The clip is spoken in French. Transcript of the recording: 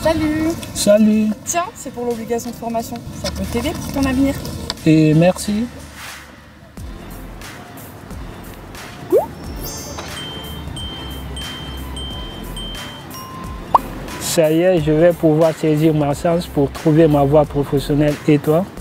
Salut. Salut. Tiens, c'est pour l'obligation de formation. Ça peut t'aider pour ton avenir. Et merci. Ça y est, je vais pouvoir saisir ma chance pour trouver ma voie professionnelle. Et toi?